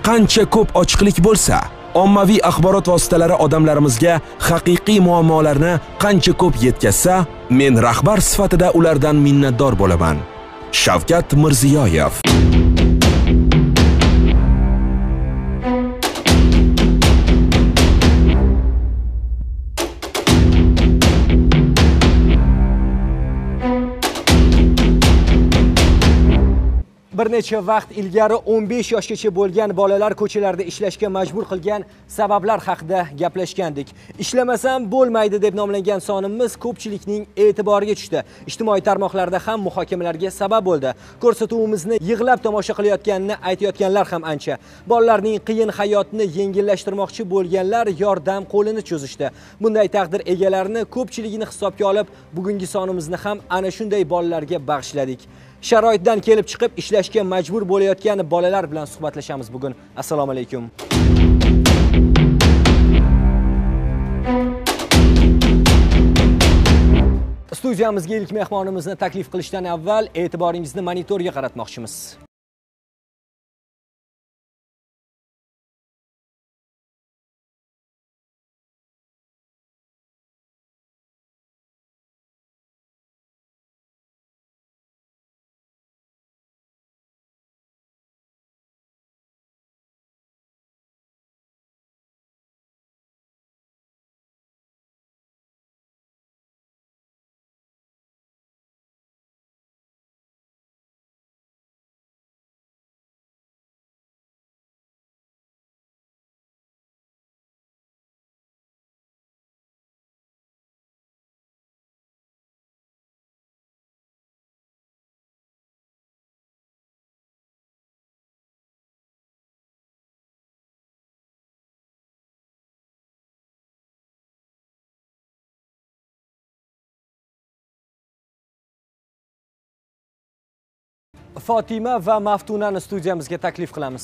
qancha ko'p ochiqlik bo'lsa, ommaviy axborot vositalari odamlarimizga haqiqiy muammolarni qancha ko'p yetkazsa, men rahbar sifatida ulardan minnatdor bo'laman. Shavkat Mirziyoyev. Bir necha vaqt ilgari 15 yoshgacha bo'lgan bolalar ko'chalarda ishlashga majbur qilgan sabablar haqida gaplashgandik. Ishlamasam bo'lmaydi deb nomlangan sonimiz ko'pchilikning e'tiboriga tushdi. Ijtimoiy tarmoqlarda ham muhokamalarga sabab bo'ldi. Ko'rsatuvimizni yig'lab tomosha qilayotganini aytayotganlar ham ancha. Bolalarning qiyin hayotini yengillashtirmoqchi bo'lganlar yordam qo'lini cho'zishdi. Bunday taqdir egalarini ko'pchiligini hisobga olib, bugungi sonimizni ham ana shunday bolalarga bag'ishladik. Sharoitdan kelib chiqib ishlashga majbur bo'layotgan bolalar bilan suhbatlashamiz bugun. Assalomu alaykum. Studiyamizga ilk mehmonimizni taklif qilishdan avval e'tiboringizni monitorga qaratmoqchimiz. Fatima va Maftunani studiyamizga taklif qilamiz.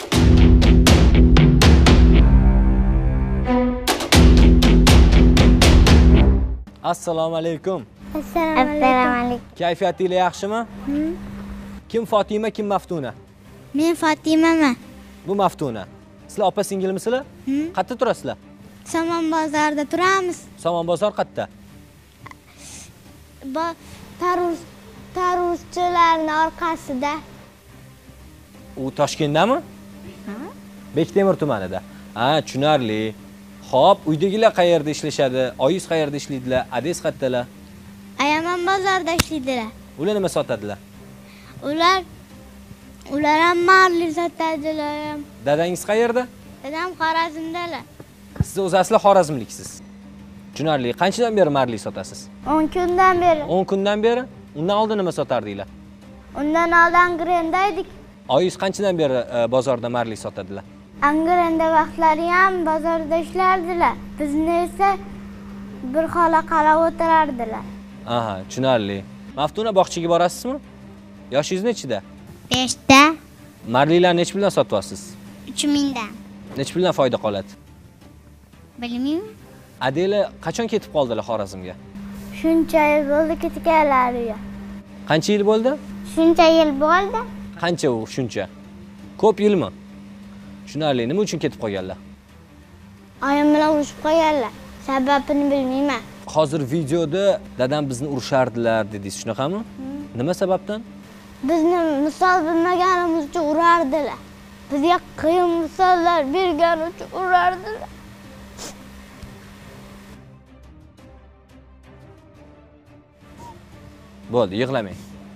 Assalomu alaykum. Assalomu alaykum. Kayfiyatingiz yaxshimi? Kim Fatima, kim Maftuna? Men Fatimaman. Bu Maftuna. Sizlar opa-singilmisizlar? Qayerda turasizlar? Somon bozorida turamiz. Somon bozor qayerda? Taruschilarning orqasida. U Toshkentdami? Bektemir tumanida. Ha, tushunarli. Xo'p, uydagilar qayerda ishlashadi? Oyingiz qayerda ishlaydilar? Adres qayerdalar? Ayamon bozorda ishlaydilar. Ular nima sotadilar? Ular ham marli sotadilar. Dadangiz qayerda? Dadam Xorazmdalar. Siz o'zi asli Xorazmliksiz. Tushunarli. Qanchadan beri marli sotasiz? 10 kundan beri. 10 kundan beri? Undan oldin nima sotardinglar? Undan oldin Angrenda edik. Oyingiz qanchadan beri bozorda marli sotadilar? Angrenda vaqtlari ham bozorda ishlardilar. Bizni esa bir xola qarab o'tirardilar. Aha, tushunarli. Maftuna, bog'chaga borasizmi? Yoshingiz nechida? 5 ta. Marlilarni nech puldan sotyapsiz? 3000 dan. Nech puldan foyda qoladi? Bilmayman. Adela qachon ketib qoldilar Xorazmga? Shuncha yil bo'ldi ketganlariga. Qancha yil bo'ldi? Shuncha yil bo'ldi. Qancha u shuncha? Ko'p yilmi? Tushunarli. Nima uchun ketib qolganlar? Oyim bilan urushib qolganlar. Sababini bilmayman. Hozir videoda dadam bizni urushardilar dedingiz, shunaqami? Nima sababdan? Bizni misol bilmaganimiz uchun urardilar. Bizga qiyin misollar bergani uchun urardilar. Bo'ldi, yig'lamang.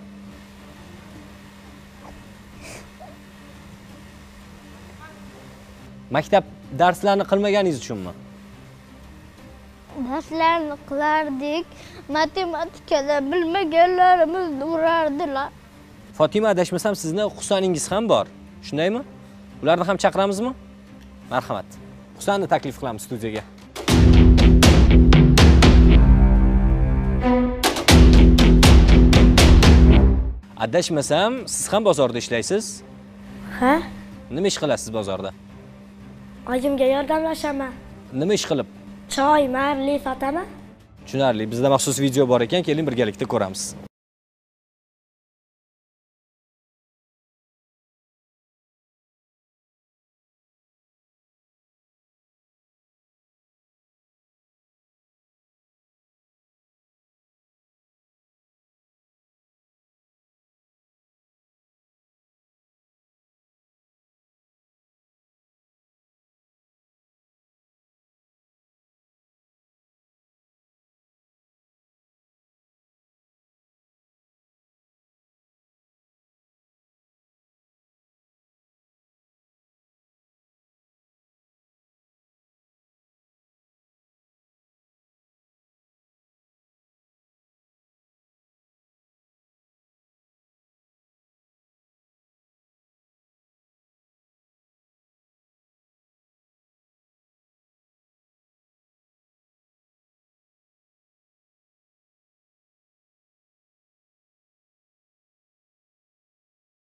Maktab darslarini qilmaganingiz uchunmi? Darslarni qilardik. Matematikada bilmaganlarimizni urardilar. Fatima, adashmasam sizni Husaningiz ham bor. Shundaymi? Ularni ham chaqiramizmi? Marhamat. Husanni taklif qilamiz studiyaga. Adashmasam, siz ham bozorda ishlaysiz? Ha? Nima ish qilasiz bozorda? Oyimga yordamlashaman. Nima ish qilib? Choy, marli sotaman. Tushunarli. Bizda maxsus video bor ekan, keling birgalikda ko'ramiz.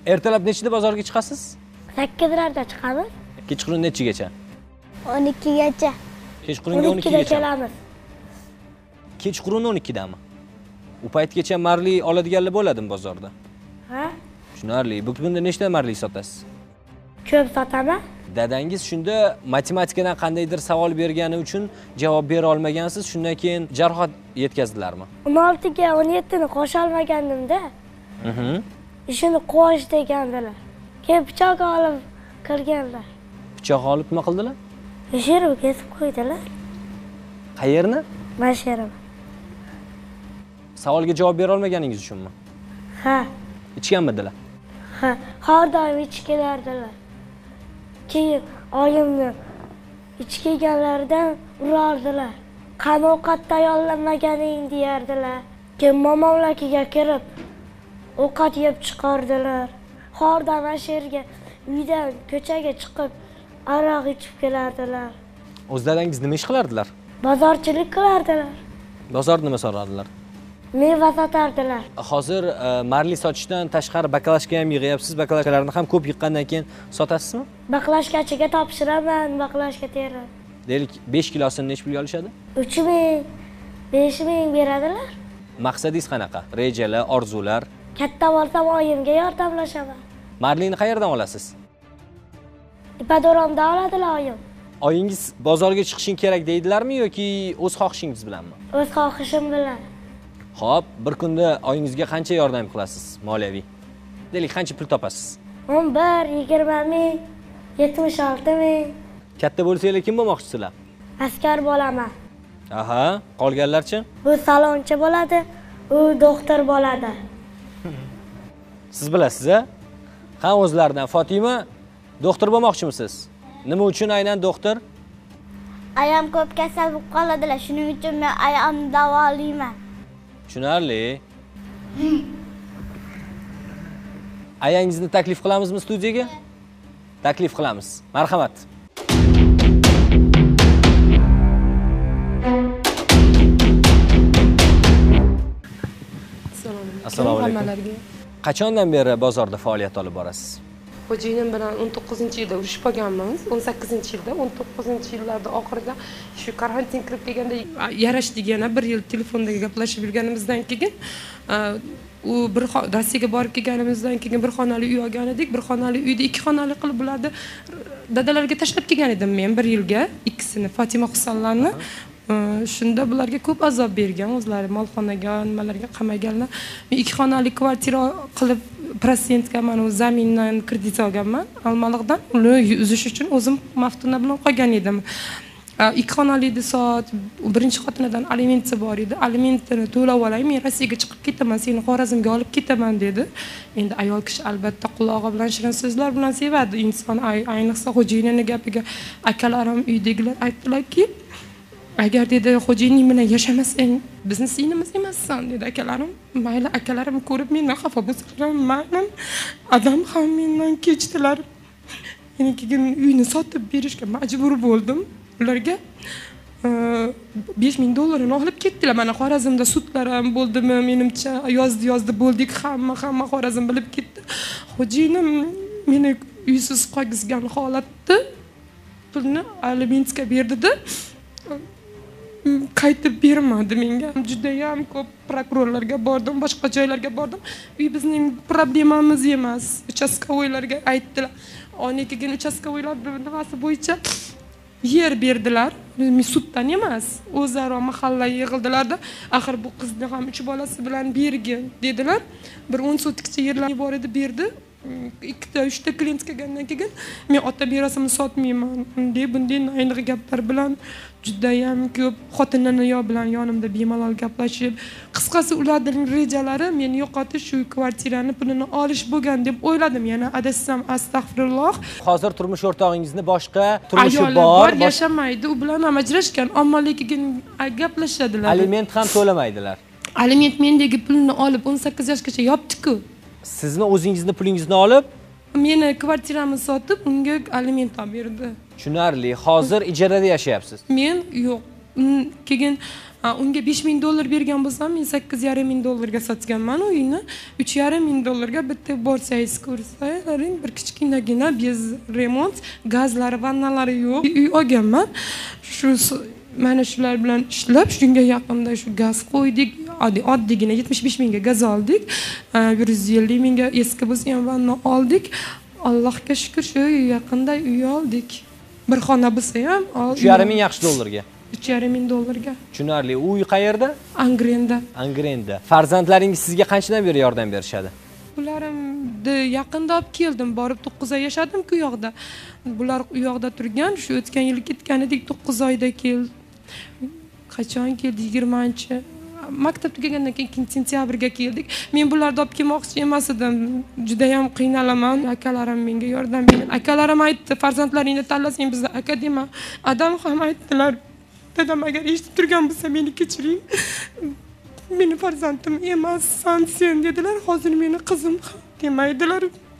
Ertalab nechida bozorga chiqasiz? 8:30da chiqamiz. Kechqurun nechigacha? 12gacha. Kechqurunga 12da 12gacha. kelamiz. Kechqurun 12dami? U paytgacha marli oladiganlar bo'ladimi bozorda? Ha? Tushunarli. Bugunda nechta marli sotasiz? Ko'p sotaman. Dadangiz shunda matematikadan qandaydir savol bergani uchun javob bera olmagansiz, shundan keyin jarohat yetkazdilarmi? 16ga 17ni qo'sha olmagandim-da. Ishini qo'yish degandilar. Keyin pichoq olib kirganlar. Pichoq olib nima qildilar? Yashirib kesib qo'ydilar. Qayerni? Mashiram. Savolga javob bera olmaganingiz uchunmi? Ha. Ichganmidilar? Ha, har doim ichib kelardilar. Keyin oyimni ichib kelganlaridan urardilar. Qani ovqat tayyorlamaganing deyardilar. Keyin momamlarga kirib ovqat yeb chiqardilar. Har doim yerga uydan ko'chaga chiqib aroq ichib kelardilar. O'z dadangiz nima ish qilardilar? Bozorchilik qilardilar. Bozorda nima sotardilar? Meva sotardilar. Hozir marli sotishdan tashqari baklashka ham yig'yapsiz. Baklashkalarni ham ko'p yiqqandan keyin sotasizmi? Baklashkachiga topshiraman, baklashka terib. Deylik 5 kilosini nech pulga olishadi? 3000, 5000 beradilar. Maqsadingiz qanaqa? Rejalar, orzular? Katta bo'lsam oyimga yordamlashaman. Marlini qayerdan olasiz? Ipado'ramda oladilar oyim. Oyingiz bozorga chiqishing kerak deydilarmi yoki o'z xohishingiz bilanmi? O'z xohishim bilan. Xo'p, bir kunda oyingizga qancha yordam qilasiz moliyaviy? Deylik, qancha pul topasiz? 11, 20 ming, 76 ming. Katta bo'lsanglar kim bo'lmoqchisizlar? Askar bo'laman. Aha, qolganlarchi? Bu salonchi bo'ladi, u doktor bo'ladi. Siz bilasiz-a? Qani o'zlaridan Fotima, doktor bo'lmoqchimisiz? Nima uchun aynan doktor? Ayam ko'p kasal bo'lib qoladilar, shuning uchun men ayamni davolayman. Tushunarli. Ayangizni taklif qilamizmi studiyaga? Taklif qilamiz. Marhamat. Assalomu alaykum. Qachondan beri bozorda faoliyat olib borasiz? Xo'jayinim bilan 19-yilda urushib qolganmiz. 18-yilda, 19-yillarda oxirida shu karantin kirib kelganda yarashdik, yana bir yil telefondagi gaplashib yurganimizdan keyin u bir Rossiyaga borib kelganimizdan keyin bir xonali uy olgan edik. Bir xonali uyda ikki xonali qilib bularni dadalarga tashlab kelgan edim men bir yilga ikkisini, Fatima Husanlarni. Shunda bularga ko'p azob bergan, o'zlari molxonaga, nimalarga qamaganlar. Men ikki xonali kvartira qilib prosentga mana o'z zamindan kredit olganman, Olmaliqdan. Uni uzish uchun o'zim Maftuna bilan qolgan edim. Ikki xonali soat birinchi xotinidan alimenti bor edi. Alimentini to'lab olay, men Rossiyaga chiqib ketaman, seni Xorazmga olib ketaman dedi. Endi ayol kishi albatta qulog'i bilan shirin so'zlar bilan sevadi inson, ayniqsa xo'jayinining gapiga akalarim uydagilar aytdilarki, agar dedi xo'jayining bilan yashamasang bizni sinimiz emassan dedi akalarim. Mayli, akalarim ko'rib mendan xafa bo'lsalar, mayli, adam ham mendan kechdilar. Men keyin uyni sotib berishga majbur bo'ldim. Ularga $5000 olib ketdilar. Mana Xorazmda sudlar ham bo'ldimi, menimcha yozdi bo'ldik, hamma Xorazm bilib ketdi. Xo'jayinim meni uysiz qolgan holatda pulni alimentga berdi-da, qaytib bermadi menga. Juda ham ko'p prokurorlarga bordim, boshqa joylarga bordim. Uy bizning problemamiz emas. Uchastkovoylarga aytdilar. Ona keyin uchastkovoylar nimasi bo'yicha yer berdilar. Suddan emas, o'zaro mahalla yig'ildilarda, axir bu qizni ham 3 bolasi bilan bergin dedilar. Bir 10 sotikcha yerlar bor edi, berdi. 2-3 ta klient kelgandan keyin men ota merosimni sotmayman deb bunday ayniq gaplar bilan juda ham ko'p xotinini bilan yonimda bemalol gaplashib, qisqasi ularning rejalari meni yo'qotish, shu kvartirani pulini olish bo'lgan deb o'yladim. Yana adashsam astag'firulloh. Hozir turmush o'rtog'ingizni boshqa turmushi bor, yashamaydi, u bilan ham ajrashgan, ammo lekin gaplashadilar. Aliment ham to'lamaydilar. Aliment mendagi pulni olib 18 yoshgacha yopdi-ku. Sizni o'zingizni pulingizni olib, meni kvartiramni sotib, unga aliment ham berdi. Tushunarli. Hozir ijarada yashayapsiz. Men yo'q. keyin unga $5000 bergan bo'lsam, men $8,500 sotganman uyni. $3,500 bitta borsangiz ko'rsalaring, bir kichkinagina bez remont, gazlari, vannalari yo'q uy olganman. Shu mana shular bilan ishlab, shunga yaqinda shu gaz qo'ydik. Oddiygina 75 mingga gaz oldik. 150 mingga eski bo'lsa ham vanna oldik. Allohga shukr, shu yaqinda uy oldik. Bir xona bo'lsa ham $3,5 ming yaxshi dollarga. $3,500. Tushunarli. Uy qayerda? Angrenda. Angrenda. Farzandlaringiz sizga qanchadan beri yordam berishadi? Ularni yaqinda olib keldim, borib 9 oy yashadim-ku u yoqda. Bular u yoqda turgan, shu o'tgan yil ketgan edik, 9 oyda keldi. Qachon keldi? 20-chi. Maktab tugagandan keyin sentyabrga keldik. Men bularni olib kelmoqchi emas edim. Juda ham qiynalaman. Akalarim menga yordam berdi. Akalarim aytdi, farzandlaringni tanlasang bizda aka dema. Adam ham aytdilar. Dadam agar eshitib turgan bo'lsa meni kechiring. Meni farzandim emassan sen dedilar. Hozir meni qizim demaydilar.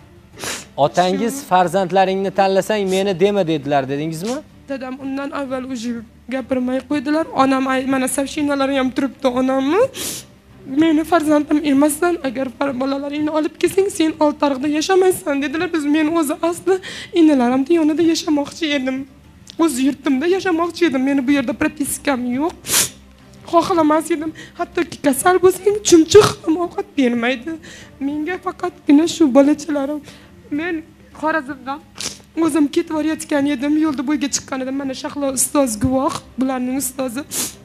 Otangiz farzandlaringni tanlasang meni dema dedilar dedingizmi? Dadam undan avval o'zi gapirmay qo'ydilar. Onam mana savshinalari ham turibdi onamni. Meni farzandim emassan, agar bolalaringni olib kelsang sen Oltiariqda yashamaysan dedilar. Men o'zi asli inalarimning yonida yashamoqchi edim. O'z yurtimda yashamoqchi edim. Meni bu yerda propiskam yo'q. Xohlamas edim. Hattoki kasal bo'lsang, chumchuq ham ovqat bermaydi. Menga faqatgina shu bolachalarim. Men Xorazmdan o'zim ketib borayotgan edim, yo'lda bo'yga chiqqan edim. Mana Shahlo ustoz guvoh, bularning ustozi.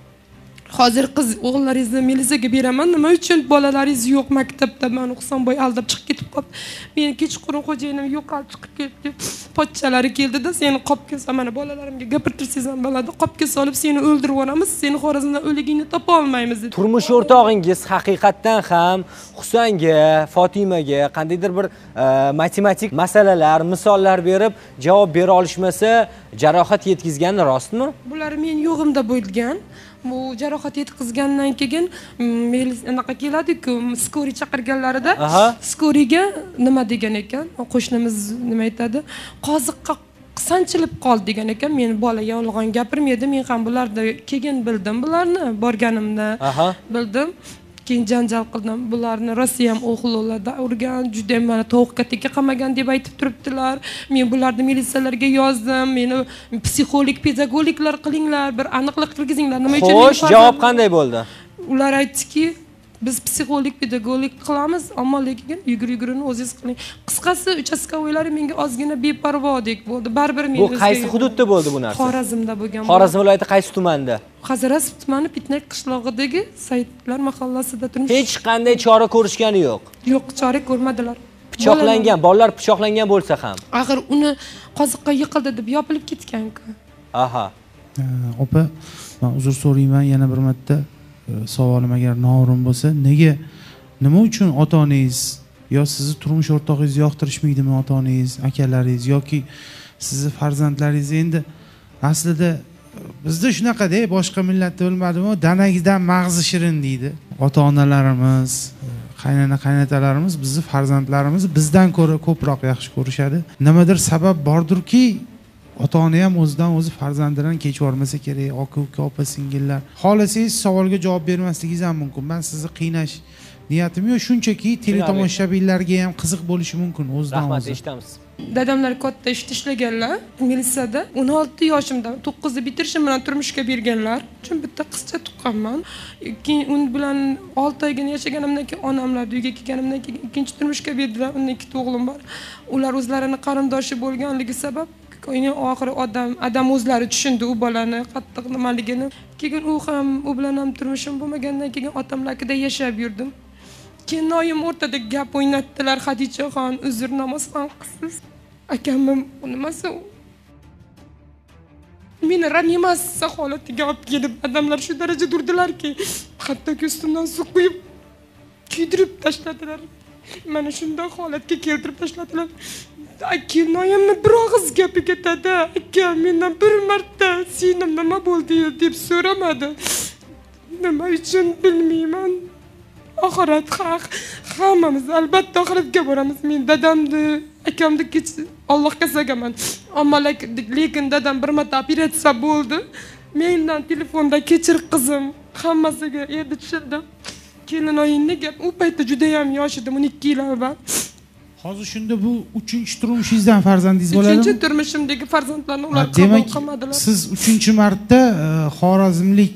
Hozir qiz o'g'illaringizni milisaga beraman. Nima uchun bolalaringiz yo'q maktabda? Men Husanboy aldab chiqib ketib qoldi. Men kechqurun xo'jayinim yo'qolib chiqib ketdi. Pochchalari keldida, seni qopga solib, mana bolalarimga gapirtirsangiz ham bo'ladi. Qopga solib seni o'ldirib yuboramiz. Seni Xorazmdan o'ligingni topa olmaymiz dedi. Turmush o'rtog'ingiz haqiqatdan ham Husanga, Fotimaga qandaydir bir matematik masalalar, misollar berib javob bera olishmasa, jarohat yetkazgani rostmi? Bular men yo'g'imda bo'lgan. Bu jarohat yetkazgandan keyin anaqa keladi-ku, skori chaqirganlarida skoriga nima degan ekan? Qo'shnimiz nima aytadi? Qoziqqa sanchilib qoldi degan ekan. Men bola yolg'on gapirmaydi. Men ham bularda keyin bildim bularni, borganimda bildim. Keyin janjal qildim. Bularni Rossiya ham o'g'illarda urgan, juda mana tovuqqa teka qamagan deb aytib turibdilar. Men bularni militsiyalarga yozdim. Meni psixolog, pedagoglar qilinglar, bir aniqlik kirgizinglar. Nima uchun? Xo'sh, javob qanday bo'ldi? Ular aytdiki, biz psixolog, pedagoglik qilamiz, ammo lekin yugur-yugurini o'zingiz qiling. Qisqasi, uchastkovoylari menga ozgina beparvodek bo'ldi. Baribir men Bu qaysi hududda bo'ldi bu narsa? Xorazmda bo'lgan. Xorazm viloyati qaysi tumanda? Hazrat tumani Pitnak qishlog'idagi Saidlar mahallasida turmush. Hech qanday chora ko'rishgani yo'q. Yo'q, chora ko'rmadilar. Pichoqlangan, bolalar pichoqlangan bo'lsa ham. Axir uni qoziqqa yiqildi deb yopilib ketgan-ku. Aha. Opa, men uzr so'rayman yana bir marta. Savolim agar noo'rin bo'lsa, nima uchun ota-onangiz yo sizni turmush o'rtog'ingiz yoqtirishmaydimi ota-onangiz, akalaringiz yoki sizni farzandlaringiz? Endi aslida bizda shunaqa-da, boshqa millatda bilmadimmi, danagidan mag'zi shirin deydi. Ota-onalarimiz, qaynona-qaynatalarimiz bizni farzandlarimizni bizdan ko'ra ko'proq yaxshi ko'rishadi. Nimadir sabab bordirki, ota-ona ham o'zidan o'zi farzandidan kechib olmasa kerak, aka-uka, opa-singillar. Xolasangiz savolga javob bermasligingiz ham mumkin. Men sizni qiynash niyatim yo'q, shunchaki teletomoshabinlarga ham qiziq bo'lishi mumkin o'zidan o'zi. Rahmat, eshitamiz. Dadamlar katta ishda ishlaganlar, militsiyada. 16 yoshimda 9ni bitirishim bilan turmushga berganlar. Chun bitta qizcha tuqqanman. Keyin un bilan 6 oygina yashaganimdan keyin onamlar uyga kelganimdan keyin ikkinchi turmushga berdilar. Undan 2 o'g'lim bor. Ular o'zlarini qarindoshi bo'lganligi sabab keyin oxiri odam o'zlari tushundi u bolani qattiq nimaligini. Keyin u ham u bilan ham turmushim bo'lmagandan keyin otamlarida yashab yurdim. Keyin noyim o'rtada gap o'ynatdilar. Xadichaxon, uzr namoz ham qilsiz. Akamni nimasi meni ranimasiya holatiga olib kelib, odamlar shu darajada urdilarki, hattoki ustimdan suv quyib kuydirib tashladilar. Mana shunday holatga keltirib tashladilar. Akinoyimni bir og'iz gapi ketadi. Aka, mendan bir marta senim nima bo'ldi deb so'ramadi. Nima uchun bilmayman. Oxirat haq. Hammamiz albatta oxiratga boramiz. Men dadamni, akamni Allohga sagaman. Ammo lekin dadam bir marta operatsiya bo'ldi. mendan telefonda kechir qizim, hammasiga endi tushundim. Kelinoyingni gap u paytda juda ham yosh edim, 12 yil avval. Hozir shunda bu 3-turmushingizdan farzandingiz bo'ladimi? 3-turmushimdagi farzandlarni ular qabul qilmadilar. Siz 3-marta xorazmlik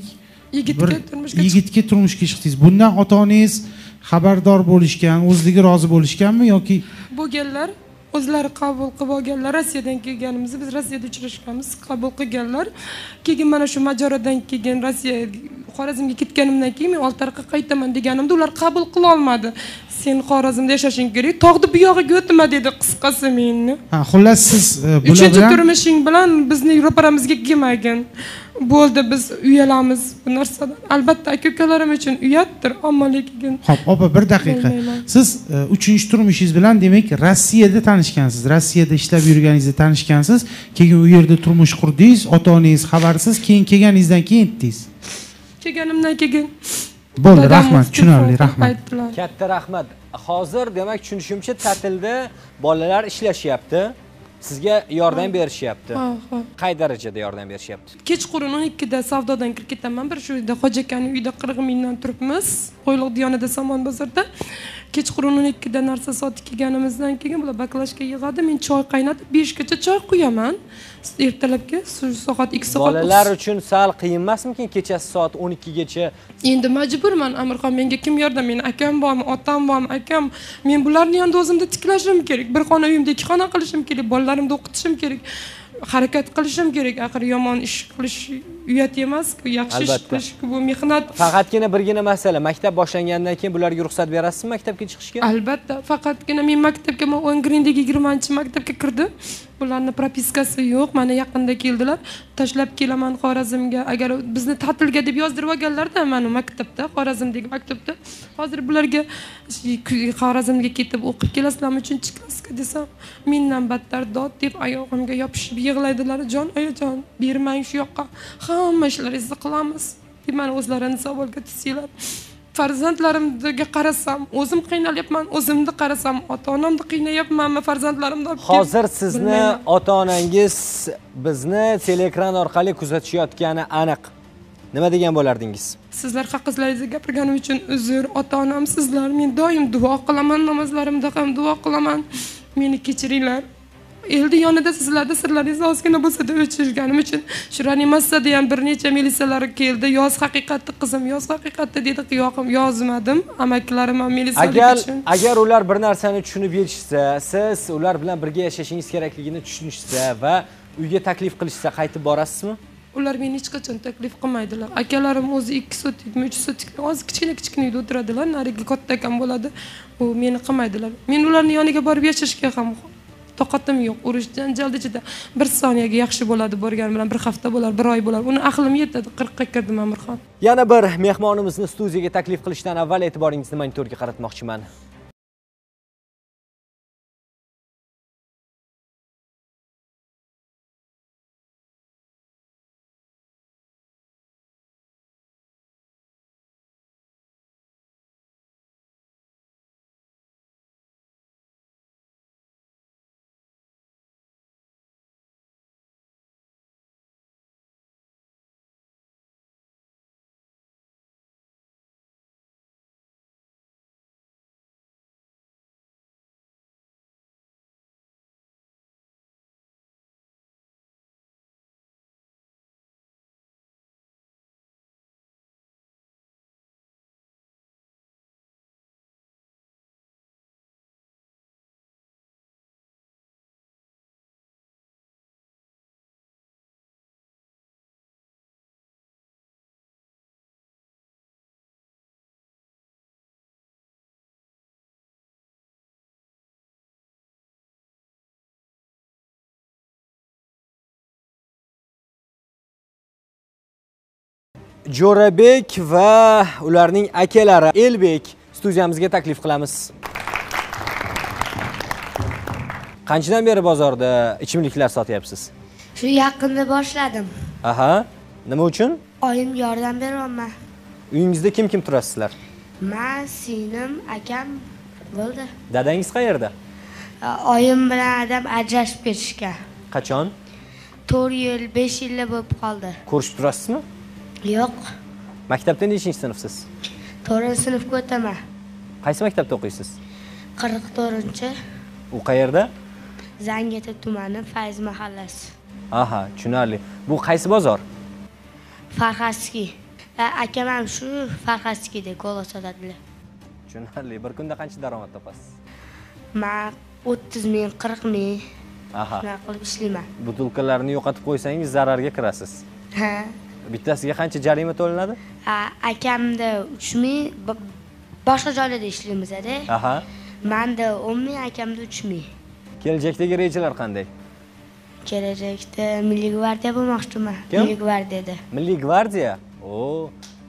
yigitga turmushga chiqdingiz. Bundan ota-onangiz xabardor bo'lishgan, o'zligi rozi bo'lishganmi yoki bo'lganlar? O'zlari qabul qilib olganlar. Rossiyadan kelganimizni biz Rossiyada uchrashganmiz, qabul qilganlar. Keyin mana shu majoradan keyin Rossiya Xorazmga ketganimdan keyin men Oltiariqqa qaytaman deganimda ular qabul qila olmadi. Sen Xorazmda yashashing kerak, tog'ni bu yog'iga o'tma dedi qisqasi menni. Ha, xullas siz bular bilan 3-turmushing bilan bizni ro'paramizga kelmagin. Bo'ldi, biz uyalamiz bu narsadan. Albatta aka-ukalarim uchun uyatdir, ammo lekin. Xo'p, opa, bir daqiqa. Siz 3-turmushingiz bilan demak Rossiyada tanishgansiz. Rossiyada ishlab yurganingizda tanishgansiz. Keyin u yerda turmush qurdingiz, ota-onangiz xabarsiz, keyin kelganingizdan keyin aytdingiz. Kelganimdan keyin bo'ldi, rahmat, tushunarli, rahmat. Katta rahmat. Hozir demak tushunishimcha ta'tilda bolalar ishlashyapti. Sizga yordam berishyapti. Qay darajada yordam berishyapti? Kechqurun 12 da savdodan kirib ketaman. Bir shu yerda Xo'ja akaning uyida 40 mingdan turibmiz. Qo'yliq diyonida Somon bozorda. Kechqurun 12 da narsa sotib kelganimizdan keyin bular baklashga yig'adi. Men choy qaynatib 5 gacha choy quyaman. Ertalabki soat 2 soat. Bolalar uchun sal qiyin emasmikin kechasi soat 12 gacha? Endi majburman, Amirxon, menga kim yordam? Meni akam bormi, otam bormi, akam? Men bularni yonida o'zimda tiklashim kerak. Bir xona uyimda 2 xona qilishim kerak. Bolalarimni o'qitishim kerak. Harakat qilishim kerak. Axir yomon ish qilish uyat emas-ku, yaxshi ish qilish bu mehnat. Faqatgina birgina masala, maktab boshlangandan keyin bularga ruxsat berasizmi maktabga chiqishga? Albatta, faqatgina men maktabga Ongrindagi 20-maktabga kirdim. Bularni propiskasi yo'q. Mana yaqinda keldilar. Tashlab kelaman Xorazmga. Agar bizni ta'tilga deb yozdirib olganlar-da mana maktabda, Xorazmdagi maktabda. Hozir bularga Xorazmga ketib o'qib kelasizlarmi 3-klassga desam, mendan battar dod deb oyog'imga yopishib yig'laydilar. Jon, oyajon, bermang shu yoqqa. Hamma ishlaringizni qilamiz. deb mana o'zlarini savolga tutsanglar. Farzandlarimga qarasam, o'zim qiynalyapman, o'zimni qarasam, ota-onamni qiynayapmanmi, farzandlarimni olib kelib. Hozir sizni ota-onangiz bizni teleekran orqali kuzatishayotgani aniq. Nima degan bo'lardingiz? Sizlar haqingizda gapirganim uchun uzr. Ota-onam sizlar, men doim duo qilaman, namozlarimda ham duo qilaman. Meni kechiringlar. Eldi yonida sizlarda sirlaringizni ozgina bo'lsa-da o'chirganim uchun shu reanimatsiyada ham bir necha militsiyalar keldi. Yoz haqiqatni qizim, yoz haqiqatni dedi, qiyoqim yozmadim. Amakilarim ham militsiyalik uchun. Agar ular bir narsani tushunib yetishsa, siz ular bilan birga yashashingiz kerakligini tushunishsa va uyga taklif qilishsa qaytib borasizmi? Ular meni hech qachon taklif qilmaydilar. Akalarim o'zi 2 sotikmi, 3 sotikmi, hozir kichkina uyda o'tiradilar. Narigi katta akam bo'ladi. U meni qilmaydilar. Men ularning yoniga borib yashashga ham toqatim yo'q. Urush janjalda ichida bir soniyaga yaxshi bo'ladi borgan bilan, bir hafta bo'lar, bir oy bo'lar. Uni aqlim yetadi. 40 ga kirdim Amirxon. Yana bir mehmonimizni studiyaga taklif qilishdan avval e'tiboringizni monitorga qaratmoqchiman. Jo'rabek va ularning akalari Elbek studiyamizga taklif qilamiz. Qanchadan beri bozorda ichimliklar sotyapsiz? Shu yaqinda boshladim. Aha. Nima uchun? Oyim yordam beryapman. Uyingizda kim turasizlar? Men, singlim, akam bo'ldi. Dadangiz qayerda? Oyim bilan adam ajrashib ketishgan. Qachon? 4 yil, 5 yillar bo'lib qoldi. Ko'rishib turasizmi? Yo'q. Maktabda nechinchi sinfsiz? 4-sinfga o'taman. Qaysi maktabda o'qiysiz? 44-chi. U qayerda? Zangiota tumani, Fayz mahallasi. Aha, tushunarli. Bu qaysi bozor? Farxaskiy. Akam ham shu Farxaskiyda kola sotadilar. Tushunarli. Bir kunda qancha daromad topasiz? Men 30 ming, 40 ming Aha. shunaqa qilib ishlayman. Butilkalarni yo'qotib qo'ysangiz zararga kirasiz. Ha. Bittasiga qancha jarima to'lanadi? Akamda 3 ming, boshqa joylarda ishlaymiz-da. Aha. Menda 10 ming, akamda 3 ming. Kelajakdagi rejalar qanday? Kelajakda Milliy gvardiya bo'lmoqchiman. Kim? Milliy gvardiyada. Milliy gvardiya? Oo.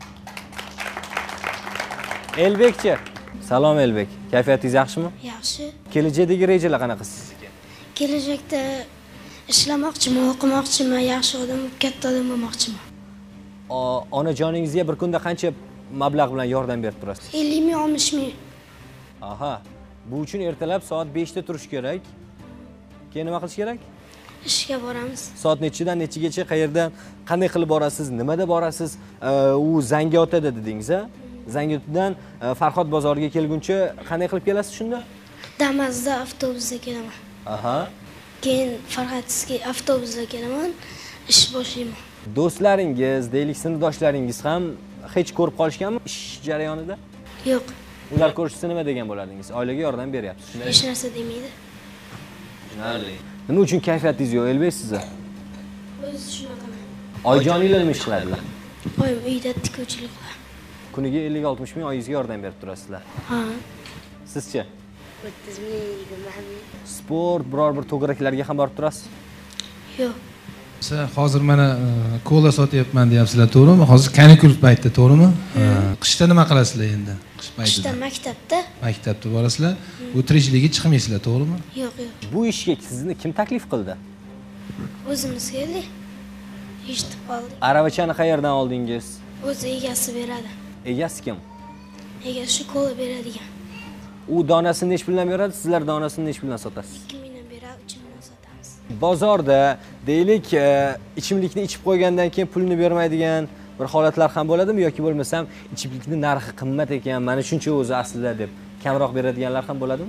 Elbekchi. Salom Elbek. Kayfiyatingiz yaxshimi? Yaxshi. Kelajakdagi rejalar qanaqa sizga? Kelajakda ishlamoqchiman, o'qimoqchiman, yaxshi odam, katta odam bo'lmoqchiman. Onajoningizga bir kunda qancha mablag' bilan yordam berib turasiz? 50 ming, 60 ming. Aha. Bu uchun ertalab soat 5 da turish kerak. Keyin nima qilish kerak? Ishga boramiz. Soat nechidan nechigacha, qayerdan, qanday qilib borasiz, nimada borasiz? U Zangiotada dedingiz-a? Zangiotadan Farhod bozoriga kelguncha qanday qilib kelasiz shunda? Damas'da avtobusda kelaman. Aha. Keyin Farxatskiy avtobusda kelaman, ish boshlayman. Do'stlaringiz, deylik sinfdoshlaringiz ham hech ko'rib qolishganmi ish jarayonida? Yo'q, Ular ko'rishsa nima degan bo'lardingiz? Oilaga yordam beryapsiz. Shunday. hech narsa demaydi. Tushunarli. Nima uchun kayfiyatingiz yo'q Elbek sizni? O'zi shunaqa. Oyijoninglar nima ish qiladilar? Oyim uyda tikuvchilik qiladi. Kuniga 50-60 ming oyingizga yordam berib turasizlar. Ha. Sizchi? 30 ming, 20 ming. Sport, biror bir to'garaklarga ham borib turasiz? Yo'q. Siz hozir mana kola sotyapman deyapsizlar, to'g'rimi? Hozir kanikul payti, to'g'rimi? Qishda nima qilasizlar endi? Qish paytida. Qishda maktabda? Maktabda borasizlar. Bu tirikchilikka chiqmaysizlar, to'g'rimi? Yo'q, yo'q. Bu ishga sizni kim taklif qildi? O'zimiz keldik. Eshitib qoldik. Aravachani qayerdan oldingiz? O'zi egasi beradi. Egasi kim? Egasi kola beradigan. U donasini nech puldan beradi, sizlar donasini nech puldan sotasiz? 2 mingdan beradi, 3 mingdan sotamiz. Bozorda deylik ichimlikni ichib qo'ygandan keyin pulni bermaydigan bir holatlar ham bo'ladimi yoki bo'lmasam ichimlikni narxi qimmat ekan, mana shuncha o'zi aslida deb kamroq beradiganlar ham bo'ladimi?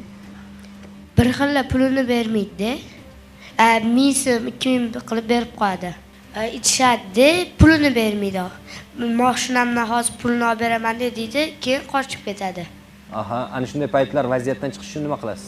Bir xilla pulini bermaydi. 1000 so'm, 2000 qilib berib qo'yadi. Ichishadi, pulini bermaydi. Mashinamdan hozir pulni olib beraman deydi, keyin qochib ketadi. Aha, ana shunday paytlar vaziyatdan chiqish uchun nima qilasiz?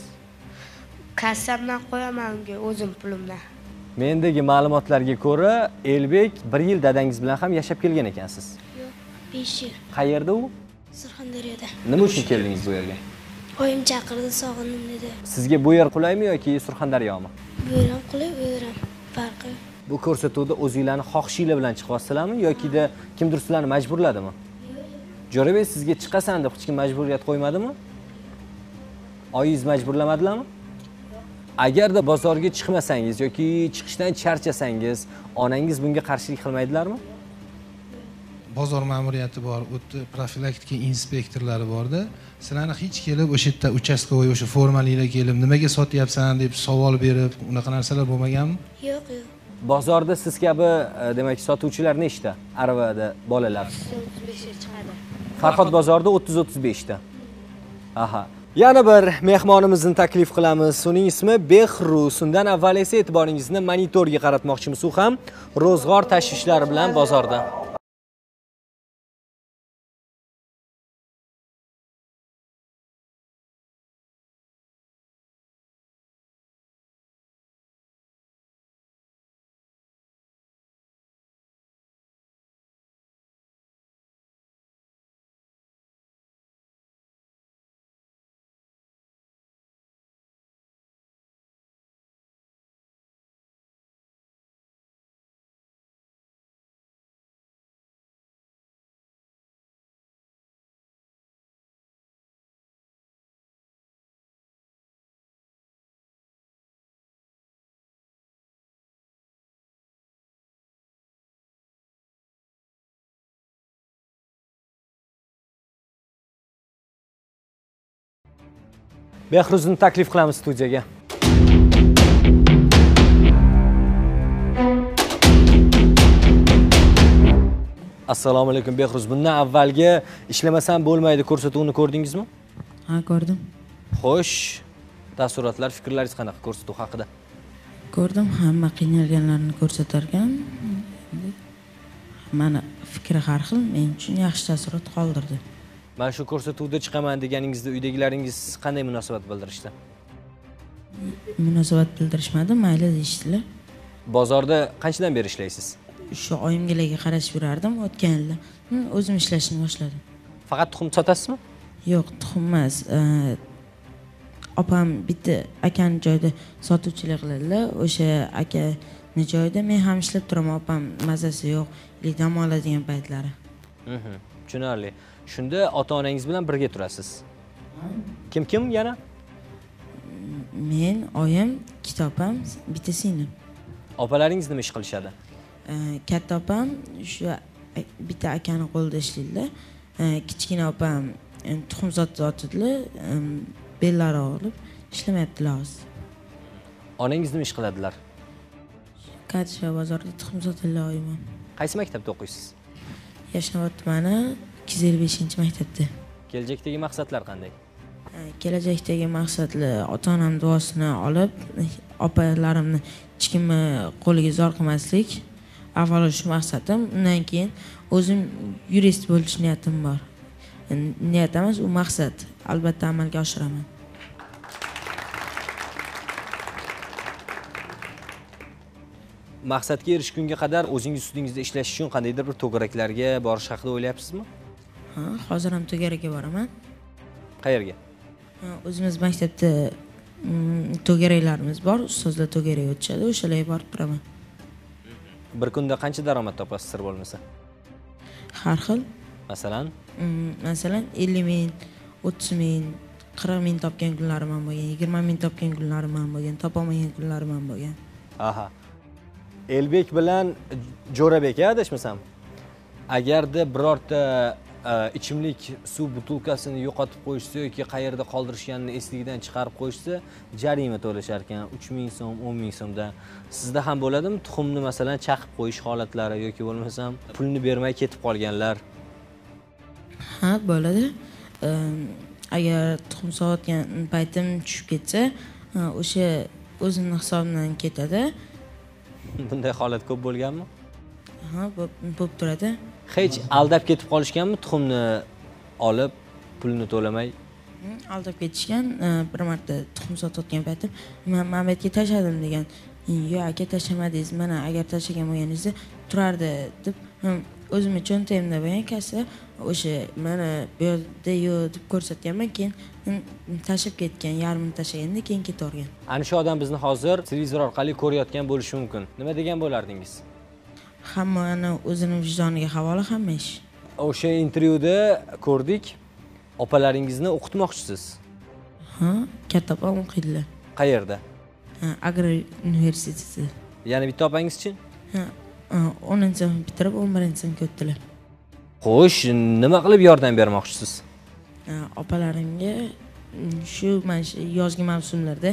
Kassamdan qo'yaman unga o'zim pulimdan. Mendagi ma'lumotlarga ko'ra, Elbek 1 yil dadangiz bilan ham yashab kelgan ekansiz. Yo'q, 5 yil. Qayerda u? Surxondaryoda. Nima uchun keldingiz bu yerga? Oyim chaqirdi, sog'indim dedi. Sizga bu yer qulaymi yoki Surxondaryomi? Bu yer ham qulay, bu yer ham farqi. Bu ko'rsatuvda o'zingizlarni xohishinglar bilan chiqyapsizlarmi yoki kimdir sizlarni majburladimi? Jo'rabek sizga chiqasan deb hech kim majburiyat qo'ymadimi? Oyingiz majburlamadilarmi? Agarda bozorga chiqmasangiz yoki chiqishdan charchasangiz, onangiz bunga qarshilik qilmaydilarmi? Bozor ma'muriyati bor, o'tda profilaktika inspektorlari borda. Sizlarni hech kelib o'sha yerda uchastkovoy o'sha formaliklar kelib, nimaga sotyapsan deb savol berib, unaqa narsalar bo'lmaganmi? Yo'q, yo'q. Bozorda siz kabi demak sotuvchilar nechta aravada bolalar? 35 ga chiqadi. Farhod bozorida 30-35 ta. Aha. Yana bir mehmonimizni taklif qilamiz. Uning ismi Behruz. Undan avval esa e'tiboringizni monitorga qaratmoqchimiz. U ham ro'zg'or tashvishlari bilan bozorda. Behruzni taklif qilamiz studiyaga. Assalomu alaykum Behruz. Bundan avvalgi ishlamasam bo'lmaydi ko'rsatuvini ko'rdingizmi? Ha, ko'rdim. Xo'sh, taassurotlar, fikrlaringiz qanaqa ko'rsatuv haqida? Ko'rdim, hamma qiynalganlarni ko'rsatarkan. Mana fikri har xil, men uchun yaxshi taassurot qoldirdi. Mana shu ko'rsatuvda chiqaman deganingizda uydagilaringiz qanday munosabat bildirishdi? Munosabat bildirishmadi, mayli deyishdilar. Bozorda qanchadan beri ishlaysiz? Shu oyimgalarga qarashib yurardim, o'tgan yilda o'zim ishlashni boshladim. Faqat tuxum sotasizmi? Yo'q, tuxum emas. Opam bitta akani joyda sotuvchilik qiladilar. O'sha akani joyda men ham ishlab turaman. Opam mazasi yo'q, dam oladigan paytlari. Tushunarli. Shunda ota-onangiz bilan birga turasiz. Kim yana? Men, oyim, ikkita opam, bitta singlim. Opalaringiz nima ish qilishadi? Katta opam shu bitta akani qo'lida ishlaydilar. Kichkina opam tuxum sotadilar, bellari og'rib ishlamayaptilar hozir. Onangiz nima ish qiladilar? Katsha bozorda tuxum sotadilar oyim. Qaysi maktabda o'qiysiz? Yashnobod tumani 255-maktabda. Kelajakdagi maqsadlar qanday? Kelajakdagi maqsadlar ota-onam duosini olib, opalarimni hech kimni qo'liga zor qilmaslik. Avvalo shu maqsadim, undan keyin o'zim yurist bo'lish niyatim bor. Niyat emas, u maqsad. Albatta amalga oshiraman. Maqsadga erishgunga qadar o'zingiz ustingizda ishlash uchun qandaydir bir to'garaklarga borish haqida o'ylayapsizmi? Ha, hozir ham to'garakka boraman. Qayerga? O'zimiz maktabda to'garaklarimiz bor, ustozlar to'garak o'tishadi, o'shalarga borib turaman. Bir kunda qancha daromad topasiz sir bo'lmasa? Har xil. Masalan? Masalan 50 ming, 30 ming, 40 ming topgan kunlarim ham bo'lgan, 20 ming topgan kunlarim ham bo'lgan, topolmagan kunlarim ham bo'lgan. Aha. Elbek bilan Jo'rabek adashmasam, agarda birorta ichimlik suv butilkasini yo'qotib qo'yishsa yoki qayerda qoldirishganini esligidan chiqarib qo'yishsa, jarima to'lashar ekan, 3000 so'm, 10000 so'mdan. Sizda ham bo'ladimi tuxumni masalan chaqib qo'yish holatlari yoki bo'lmasam pulni bermay ketib qolganlar? Ha, bo'ladi. Agar tuxum sotgan paytim tushib ketsa, o'sha o'zimning hisobimdan ketadi. Bunday holat ko'p bo'lganmi? Ha, bo'lib turadi. Hech aldab ketib qolishganmi tuxumni olib, pulni to'lamay? Aldab ketishgan, bir marta tuxum sotayotgan paytim, men Mamatga tashladim degan. Yo'q, aka tashlamadingiz. Mana agar tashlagan bo'lganingizda turardi deb, o'zimning cho'ntagimda bo'lgan kassa o'sha mana bu yerda yo'q deb ko'rsatganman, keyin tashlab ketgan, yarmini tashlaganda keyin ketavergan. Ana shu odam bizni hozir televizor orqali ko'rayotgan bo'lishi mumkin. Nima degan bo'lardingiz? Hammani o'zining vijdoniga havola hamma ish. O'sha intervyuda ko'rdik, opalaringizni o'qitmoqchisiz. Ha, katta opam o'qiydilar. Qayerda? Agrar universiteti. Ya'ni bitta opangiz-chi? Ha, 10-sinf bitirib 11-sinfga o'tdilar. Xo'sh, nima qilib yordam bermoqchisiz? Opalarimga shu mana shu yozgi mavsumlarda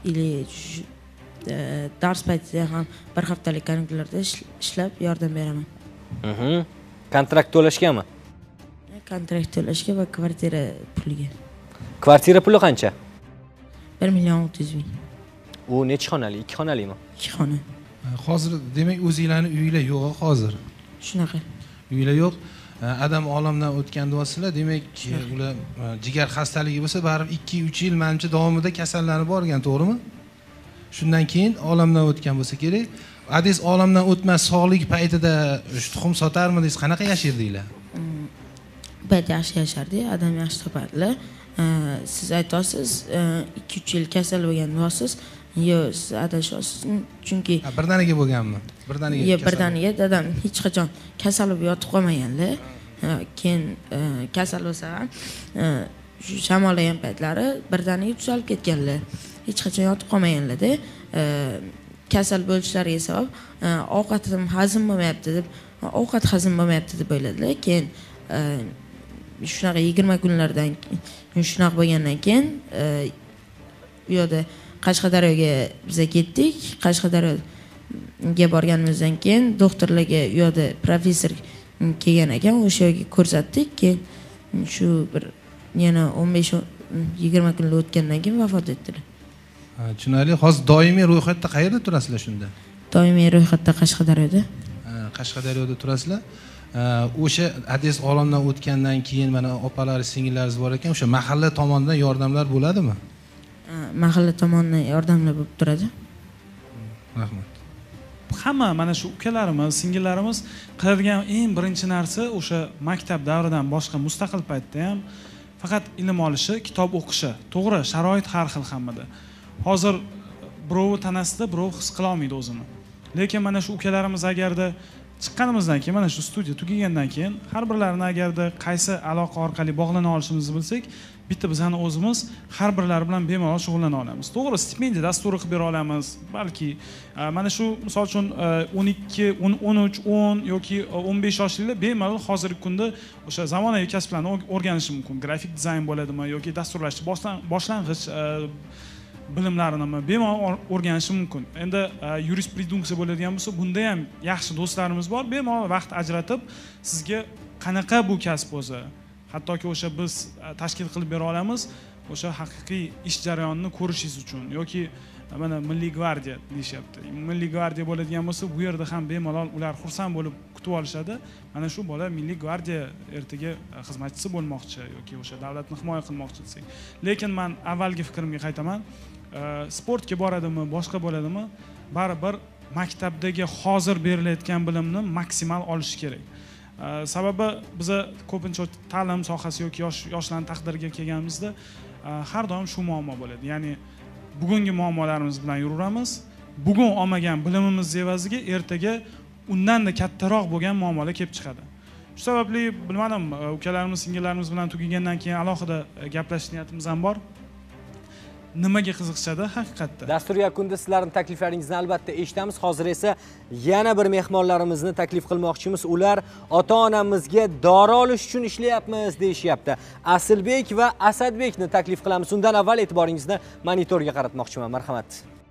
dars paytida ham bir haftalik kanikularda ishlab yordam beraman. Kontrakt to'lashgami? Kontrakt to'lashga va kvartira puliga. Kvartira puli qancha? 1.600.000. U necha xonali? 2 xonalimi? 2 xona. Hozir demak o'zingizlarning uyinglar yo'q hozir. Shunaqa. Uyinglar yo'q. Adam olamdan o'tgan deyapsizlar, demak ular jigar xastaligi bo'lsa, baribir 2-3 yil menimcha davomida kasallanib borgan, to'g'rimi? Shundan keyin olamdan o'tgan bo'lsa kerak. Adis olamdan o'tmas sog'lik paytida tuxum sotarmidingiz, qanaqa yashardinglar? Payt yaxshi yashardik, adam yaxshi topardilar. Siz aytasiz, 2-3 yil kasal bo'lgan bo'lasiz. Yo'q, siz adashyapsiz. Chunki birdaniga bo'lganmi? Birdaniga. Yo'q, birdaniga dadam hech qachon kasal bo'lib yotib qolmaganlar. Keyin kasal bo'lsa ham shu shamollagan paytlari birdaniga tuzalib ketganlar. Hech qachon yotib qolmaganlar-da. Kasal bo'lishlariga sabab ovqatim hazm bo'lmayapti deb, ovqat hazm bo'lmayapti deb o'yladilar. Keyin shunaqa 20 kunlardan shunaqa bo'lgandan keyin u yerda Qashqadaryoga biz ketdik. Qashqadaryoga borganimizdan keyin doktorlarga u yerda professor kelgan ekan, o'sha yerga ko'rsatdik. Keyin shu bir yana 15-20 kun o'tgandan keyin vafot etdilar. Tushunarli. Hozir doimiy ro'yxatda qayerda turasizlar shunda? Doimiy ro'yxatda Qashqadaryoda. Qashqadaryoda turasizlar. O'sha adres olamdan o'tgandan keyin mana opalar, singillaringiz bor ekan, o'sha mahalla tomonidan yordamlar bo'ladimi? Mahalla tomonidan yordamlar bo'lib turadi. Rahmat. Hamma mana shu ukalarimiz, singillarimiz qiladigan eng birinchi narsa o'sha maktab davridan boshqa mustaqil paytda ham faqat ilm olishi, kitob o'qishi. To'g'ri, sharoit har xil hammada. Hozir birovi tanasida, birov his qila olmaydi o'zini. Lekin mana shu ukalarimiz agarda chiqqanimizdan keyin, mana shu studiya tugagandan keyin har birlarini agarda qaysi aloqa orqali bog'lana olishimizni bilsak, bitta bizani o'zimiz har birlari bilan bemalol shug'ullana olamiz. To'g'ri, stipendiya dasturi qilib bera olamiz. Balki mana shu misol uchun 12, 13, 10 yoki 15 yoshlilar bemalol hozirgi kunda o'sha zamonaviy kasblarni o'rganishi mumkin. Grafik dizayn bo'ladimi yoki dasturlash boshlang'ich bilimlarini bemalol o'rganishi mumkin. Endi yurisprudensiya bo'ladigan bo'lsa, bunda ham yaxshi do'stlarimiz bor. Bemalol vaqt ajratib sizga qanaqa bu kasb o'zi, hattoki o'sha biz tashkil qilib bera olamiz, o'sha haqiqiy ish jarayonini ko'rishingiz uchun yoki mana Milliy gvardiya deyishyapti. Milliy gvardiya bo'ladigan bo'lsa, bu yerda ham bemalol ular xursand bo'lib kutib olishadi. Mana shu bola Milliy gvardiya ertaga xizmatchisi bo'lmoqchi yoki o'sha davlatni himoya qilmoqchi desak. Lekin men avvalgi fikrimga qaytaman. Sportga boradimi, boshqa bo'ladimi, baribir maktabdagi hozir berilayotgan bilimni maksimal olish kerak. Sababi biza ko'pincha ta'lim sohasi yoki yoshlarning taqdiriga kelganimizda har doim shu muammo bo'ladi. Ya'ni bugungi muammolarimiz bilan yuraveramiz. Bugun olmagan bilimimiz evaziga ertaga undan-da kattaroq bo'lgan muammolar kelib chiqadi. Shu sababli bilmadim, ukalarimiz, singillarimiz bilan tugagandan keyin alohida gaplashish niyatimiz ham bor. Nimaga qiziqishadi haqiqatda? Dastur yakunida sizlarning takliflaringizni albatta eshitamiz. Hozir esa yana bir mehmonlarimizni taklif qilmoqchimiz. Ular ota-onamizga dori olish uchun ishlayapmiz deyishyapti. Asilbek va Asadbekni taklif qilamiz. Undan avval e'tiboringizni monitorga qaratmoqchiman. Marhamat.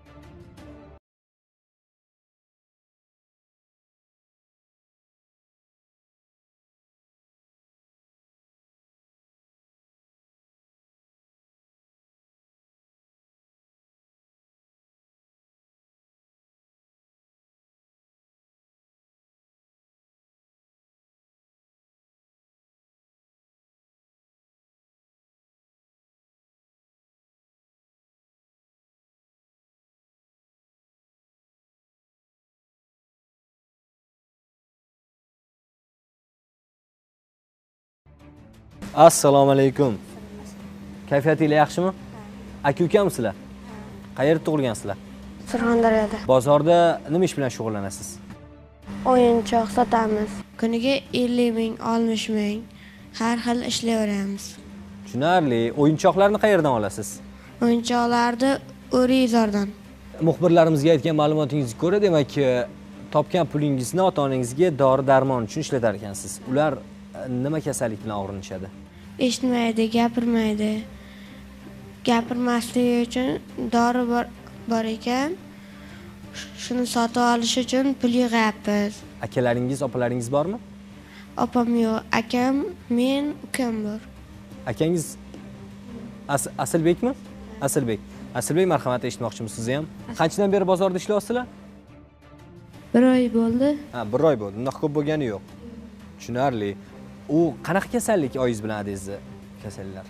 Assalomu alaykum. Kayfiyatingiz yaxshimi? Aka-ukamsizlar? Qayerda tug'ilgansizlar? Surxondaryoda. Bozorda nima ish bilan shug'ullanasiz? O'yinchoq sotamiz. Kuniga 50 ming, 60 ming har xil ishlayveramiz. Tushunarli. O'yinchoqlarni qayerdan olasiz? O'yinchoqlarni O'rizordan. Muxbirlarimizga aytgan ma'lumotingizga ko'ra, demak, topgan pulingizni ota-onangizga dori-darmon uchun ishlatar ekansiz. Ular nima kasallik bilan og'rinishadi? Eshitmaydi, gapirmaydi. Gapirmasligi uchun dori bor ekan. Shuni sotib olish uchun pul yig'yapmiz. Akalaringiz, opalaringiz bormi? Opam yo'q, akam, men, ukam bor. Akangiz Asilbekmi? Asilbek. Asilbek, marhamat, eshitmoqchimiz sizni ham. Qanchadan beri bozorda ishlayapsizlar? 1 oy bo'ldi. Ha, 1 oy bo'ldi. Undan ko'p bo'lgani yo'q. Tushunarli. U qanaqa kasallik oyingiz bilan adingizni kasallar?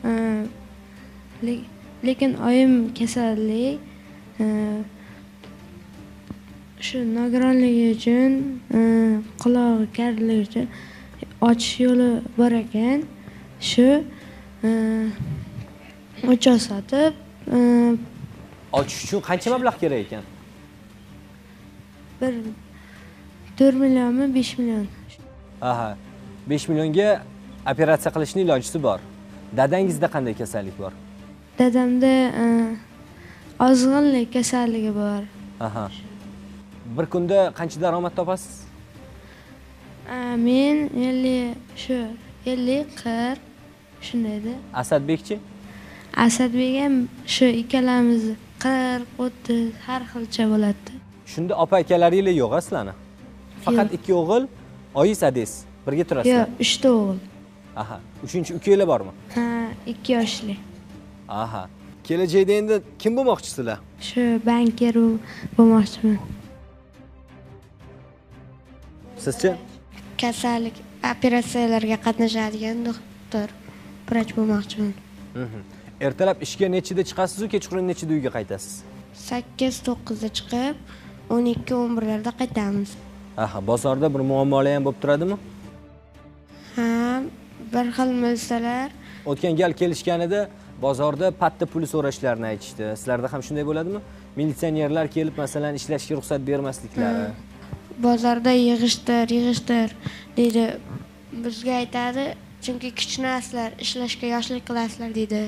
Lekin oyim kasallik shu nogironligi uchun, qulog'i karligi uchun ochish yo'li bor ekan. Shu o'choq sotib ochish uchun qancha mablag' kerak ekan? 4 millionmi, 5 million. Aha. 5 millionga operatsiya qilishning ilojisi bor. Dadangizda qanday kasallik bor? Dadamda ozg'inlik kasalligi bor. Aha. Bir kunda qancha daromad topasiz? Men 50 40 shundayda. Asadbekchi? Asadbek ham shu ikkalamiz 40 30 har xilcha bo'ladi. Shunda opa akalaringiz yo'q sizlarni? Faqat 2 o'g'il Oyiz adesiz. Birga turasizlar? Yo'q, 3 ta o'g'il. Aha. 3-ukanglar bormi? Ha, 2 yoshli. Aha. Kelajakda endi kim bo'lmoqchisizlar? Shu banker bo'lmoqchiman. Sizchi? Kasallik operatsiyalarga qatnashadigan doktor, vrach bo'lmoqchiman. Ertalab ishga nechida chiqasiz-ku, kechqurun nechida uyga qaytasiz? 8-9 da chiqib, 12-11 larda qaytamiz. Aha, bozorda bir muammolar ham bo'lib turadimi? Ha, bir xil milsalar. O'tgan gal kelishganida bozorda patta puli so'rashlarini aytishdi. Sizlarda ham shunday bo'ladimi? Militsionerlar kelib, masalan, ishlashga ruxsat bermasliklari. Bozorda yig'ishtir deydi. Bizga aytadi, chunki kichkinasizlar, ishlashga yoshlik qilasizlar deydi.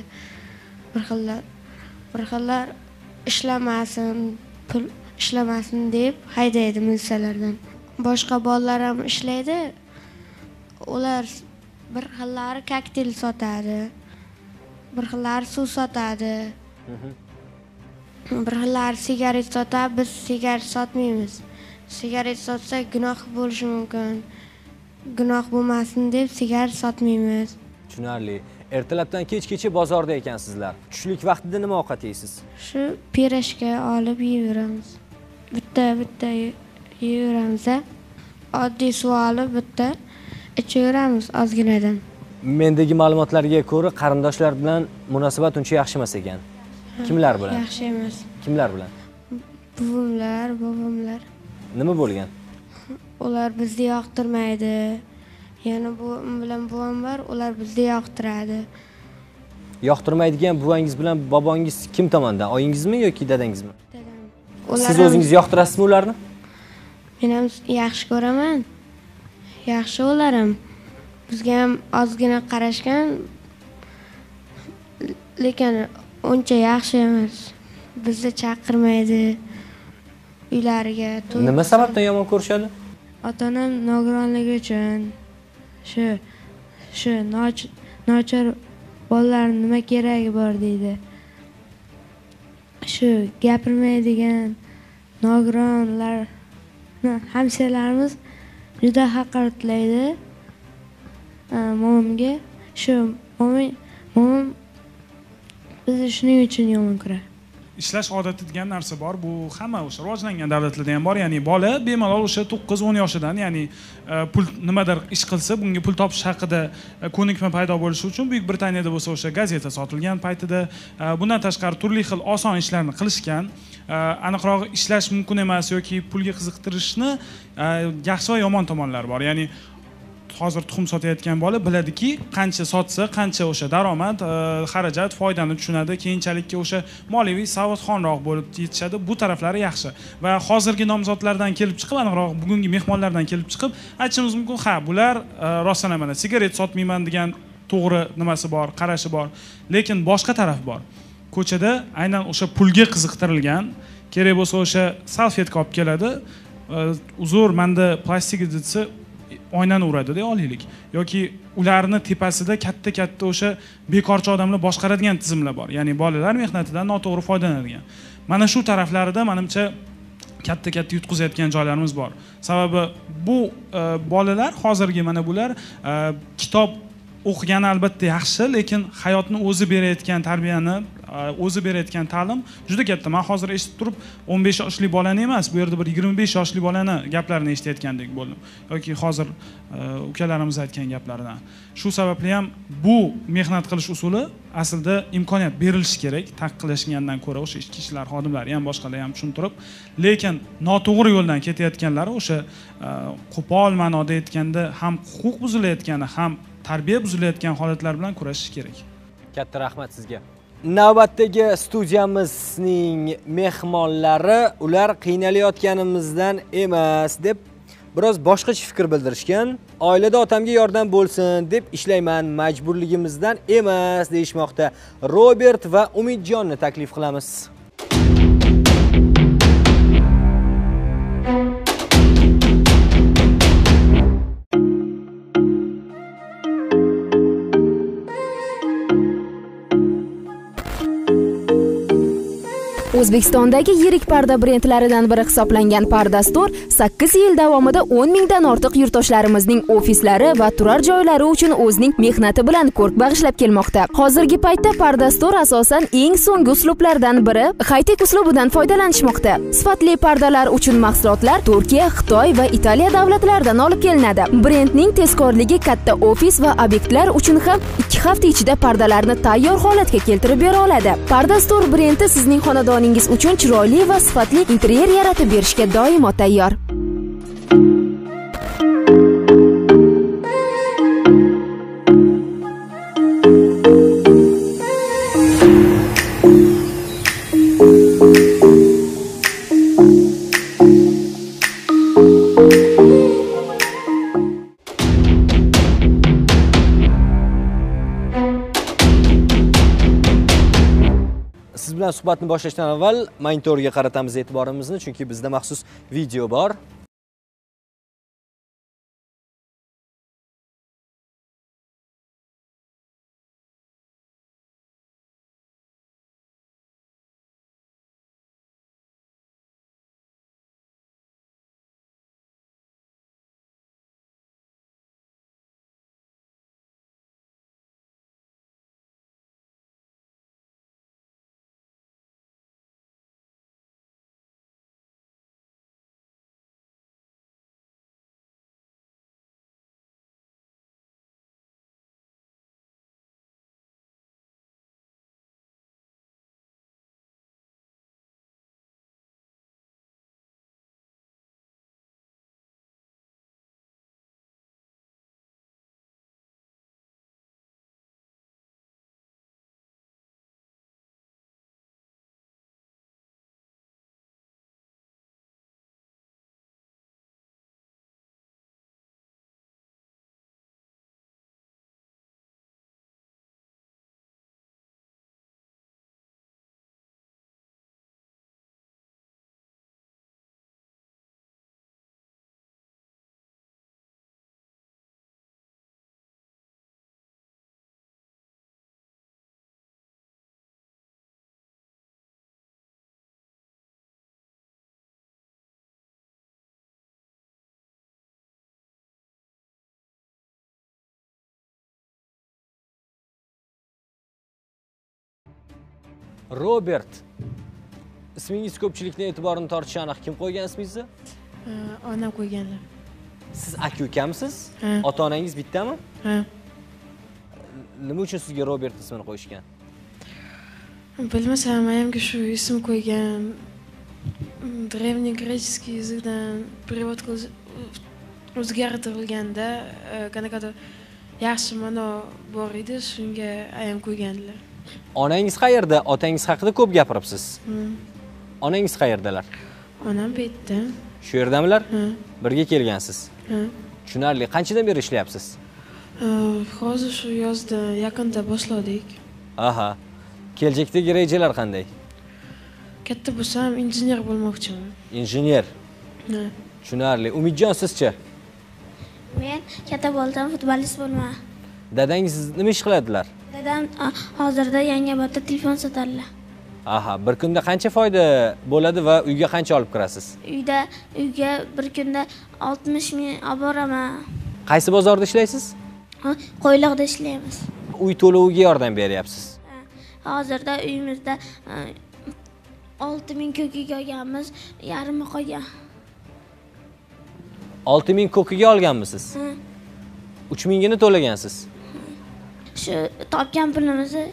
Bir xillar ishlamasin, pul ishlamasin deb haydaydi milsiyalardan. Boshqa bolalar ham ishlaydi. Ular bir xillari kokteyl sotadi. Bir xillari suv sotadi. Bir xillari sigaret sotadi, biz sigaret sotmaymiz. Sigaret sotsa gunoh bo'lishi mumkin. Gunoh bo'lmasin deb sigaret sotmaymiz. Tushunarli. Ertalabdan kechgacha bozorda ekansizlar. Tushlik vaqtida nima ovqat yeysiz? Shu pirashka olib yeyveramiz. Bitta yeyveramiz. Oddiy suv olib bitta ichaveramiz ozginadan. Mendagi ma'lumotlarga ko'ra, qarindoshlar bilan munosabat uncha yaxshi emas ekan. Kimlar bilan? Yaxshi emas. Kimlar bilan? Buvimlar, bobomlar. Nima bo'lgan? Ular bizni yoqtirmaydi. Yana buvim bilan buvam bor, ular bizni yoqtiradi. Yoqtirmaydigan buvangiz bilan bobongiz kim tomonidan? Oyingizmi yoki dadangizmi? Dadam. Siz o'zingiz yoqtirasizmi ularni? Men ham yaxshi ko'raman. Yaxshi ular ham. Bizga ham ozgina qarashgan, lekin uncha yaxshi emas. Bizni chaqirmaydi uylariga. Nima sababdan yomon ko'rishadi? Ota-onam nogironligi uchun shu nochor bolalarning nima keragi bor deydi. Shu gapirmaydigan nogironlar hamshiralarimiz juda haqoratlaydi. Momamga shu momam bizni shuning uchun yomon ko'radi. Ishlash odati degan narsa bor. Bu hamma o'sha rivojlangan davlatlarda ham bor. Ya'ni bola bemalol o'sha 9-10 yoshidan, ya'ni pul nimadir ish qilsa, bunga pul topish haqida ko'nikma paydo bo'lishi uchun Buyuk Britaniyada bo'lsa o'sha gazeta sotilgan paytida bundan tashqari turli xil oson ishlarni qilishgan. Aniqroq ishlash mumkin emas yoki pulga qiziqtirishni yaxshi va yomon tomonlari bor. Ya'ni hozir tuxum sotayotgan bola biladiki, qancha sotsa, qancha o'sha daromad, xarajat, foydani tushunadi. Keyinchalikka o'sha moliyaviy savodxonroq bo'lib yetishadi. Bu taraflari yaxshi. Va hozirgi nomzodlardan kelib chiqib, aniqroq bugungi mehmonlardan kelib chiqib, aytishimiz mumkin, ha, bular rostdan mana sigaret sotmayman degan to'g'ri nimasi bor, qarashi bor. Lekin boshqa taraf bor. Ko'chada aynan o'sha pulga qiziqtirilgan, kerak bo'lsa o'sha salfetka olib keladi. Uzr, menda plastik desa oynani uradi-da, olaylik. Yoki ularni tepasida katta o'sha bekorchi odamlar boshqaradigan tizimlar bor. Ya'ni bolalar mehnatidan noto'g'ri foydalanadigan. Mana shu taraflarida menimcha katta yutqizayotgan joylarimiz bor. Sababi bu bolalar hozirgi mana bular kitob o'qigani albatta yaxshi, lekin hayotni o'zi berayotgan tarbiyani, o'zi berayotgan ta'lim juda katta. Men hozir eshitib turib 15 yoshli bolani emas, bu yerda bir 25 yoshli bolani gaplarini eshitayotgandek bo'ldim. Yoki hozir ukalarimiz aytgan gaplaridan. Shu sababli ham bu mehnat qilish usuli aslida imkoniyat berilishi kerak, taqiqlashgandan ko'ra o'sha ichki ishlar xodimlari ham boshqalar ham tushuntirib, lekin noto'g'ri yo'ldan ketayotganlar o'sha qo'pol ma'noda aytganda ham huquq buzilayotgani, ham tarbiya buzilayotgan holatlar bilan kurashish kerak. Katta rahmat sizga. Navbatdagi studiyamizning mehmonlari ular qiynalayotganimizdan emas deb biroz boshqacha fikr bildirishgan. Oilada otamga yordam bo'lsin deb ishlayman, majburligimizdan emas deyishmoqda. Robert va Umidjonni taklif qilamiz. O'zbekistondagi yirik parda brendlaridan biri hisoblangan Pardastur 8 yil davomida 10 mingdan ortiq yurtdoshlarimizning ofislari va turar joylari uchun o'zining mehnati bilan ko'rk bag'ishlab kelmoqda. Hozirgi paytda Pardastur asosan eng so'nggi uslublardan biri high-tech uslubidan foydalanishmoqda. Sifatli pardalar uchun mahsulotlar Turkiya, Xitoy va Italiya davlatlaridan olib kelinadi. Brendning tezkorligi katta ofis va obyektlar uchun ham 2 hafta ichida pardalarni tayyor holatga keltirib bera oladi. Pardastur brendi sizning xonadoningiz uchun chiroyli va sifatli interyer yaratib berishga doimo tayyor. Siz bilan suhbatni boshlashdan avval monitorga qaratamiz e'tiborimizni, chunki bizda maxsus video bor. Robert. İsmingiz ko'pchilikning e'tiborini tortishi aniq. Kim qo'ygan ismingizni? Onam qo'yganlar. Siz aka-ukamisiz? Ota-onangiz bittami? Ha. Nima uchun sizga Robert ismini qo'yishgan? Bilmasam, menga shu ism qo'ygan. Древний греческий языкdan перевод o'zgartirilganda qanaqadir yaxshi ma'no bor edi, shunga ayam qo'yganlar. Onangiz qayerda? Otangiz haqida ko'p gapiribsiz. Onangiz qayerdalar? Onam bu yerda. Shu yerdamilar? Birga kelgansiz. Ha. Tushunarli. Qanchadan beri ishlayapsiz? Hozir shu yozda yaqinda boshladik. Aha. Kelajakdagi rejalar qanday? Katta bo'lsam injener bo'lmoqchiman. Injener. Ha. Tushunarli. Umidjon, sizchi? Men katta bo'lsam futbolist bo'lmoqman. Dadangiz nima ish qiladilar? Dadam hozirda Yangiobodda telefon sotadilar. Aha, bir kunda qancha foyda bo'ladi va uyga qancha olib kirasiz? Uyga bir kunda 60 ming olib boraman. Qaysi bozorda ishlaysiz? Qo'yliqda ishlaymiz. Uy to'loviga yordam beryapsiz. Hozirda uyimizda 6 ming ko'kiga olganmiz, yarmi qolgan. 6 ming ko'kiga olganmisiz? 3 mingini to'lagansiz. Shu topgan pulimizni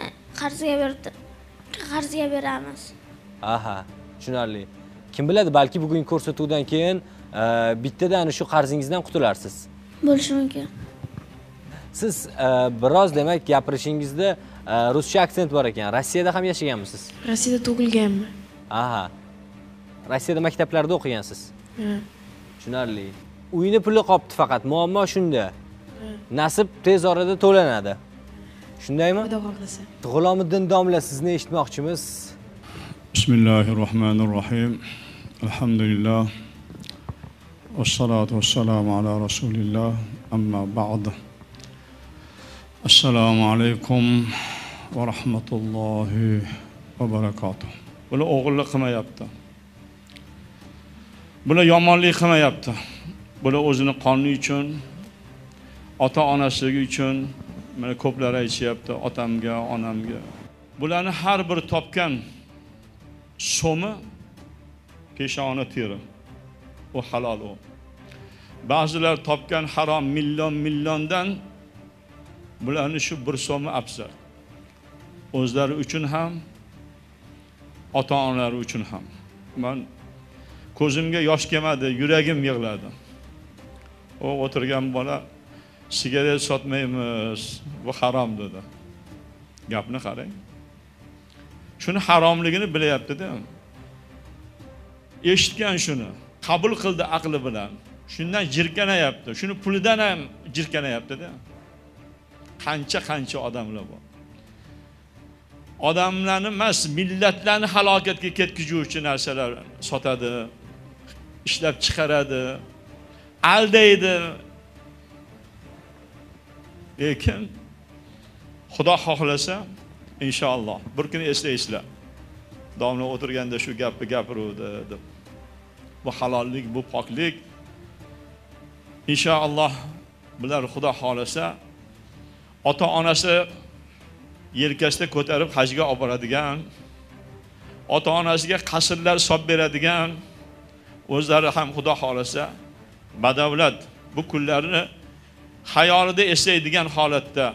qarzga beramiz. Aha, tushunarli. Kim biladi, balki bugun ko'rsatuvdan keyin bittadan shu qarzingizdan qutularsiz. Bo'lishi mumkin. Siz biroz demak gapirishingizda ruscha aksent bor ekan. Rossiyada ham yashaganmisiz? Rossiyada tug'ilganman. Aha. Rossiyada maktablarda o'qigansiz? Ha. Tushunarli. Uyni puli qopti faqat. Muammo shunda. Nasib tez orada to'lanadi. Shundaymi? Xudo xohlasa. G'ulomiddin domla, sizni eshitmoqchimiz. Bismillahirrohmanirrohim. Alhamdulillah. Vassalatu vassalamu ala rasulillah. Amma ba'd. Assalomu alaykum va rahmatullohi va barakatuh. Bular o'g'illik qilmayapti. Bular yomonlik qilmayapti. Bular o'zini qoni uchun, ota-onasiligi uchun, mana ko'plar aytishyapti, otamga, onamga. Bularni har bir topgan so'mi peshona teri. O halol o. Ba'zilar topgan harom milliondan bularni shu bir so'mi afzal. O'zlari uchun ham, ota-onalari uchun ham. Men ko'zimga yosh kelmadi, yuragim yig'ladi. O o'tirgan bola sigaret sotmaymiz, bu harom dedi. Gapni qarang. Shuni haromligini bilyapti-da. Eshitgan shuni, qabul qildi aqli bilan. Shundan jirkanayapti, shuni pulidan ham jirkanayapti-da. Qancha odamlar bor. Odamlarni emas, millatlarni halokatga ketkizuvchi narsalar sotadi, ishlab chiqaradi, aldaydi. Lekin Xudo xohlasa, inshaalloh bir kun eslaysizlar. Domla o'tirganda shu gapni gapiruvdi deb. Bu halollik, bu poklik. İnşallah bular Xudo xolasa ota-onasi yelkasida ko'tarib hajga olib boradigan, ota-onasiga qasrlar solib beradigan, o'zlari ham Xudo xolasa badavlat bu kunlarni xayolida eslaydigan holatda